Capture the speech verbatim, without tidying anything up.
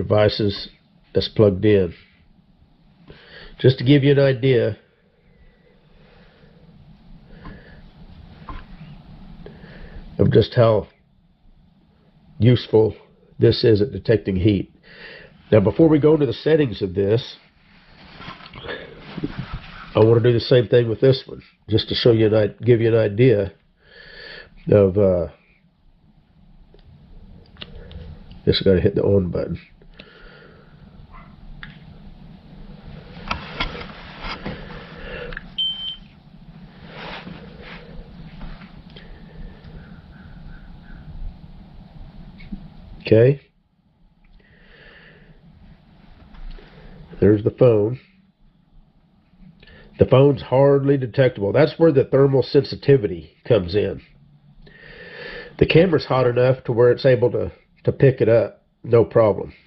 devices that's plugged in. Just to give you an idea of just how useful this is at detecting heat. Now, before we go into the settings of this, I want to do the same thing with this one, just to show you and give you an idea of uh, just got to hit the on button. Okay. There's the phone. The phone's hardly detectable. That's where the thermal sensitivity comes in. The camera's hot enough to where it's able to, to pick it up, no problem.